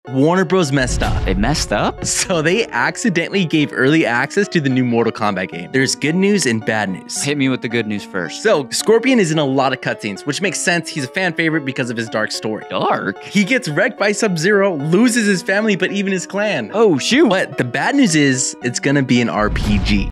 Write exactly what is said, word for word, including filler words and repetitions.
Warner Bros. Messed up. They messed up? So they accidentally gave early access to the new Mortal Kombat game. There's good news and bad news. Hit me with the good news first. So Scorpion is in a lot of cutscenes, which makes sense. He's a fan favorite because of his dark story. Dark? He gets wrecked by Sub-Zero, loses his family, but even his clan. Oh, shoot. But the bad news is it's gonna be an R P G.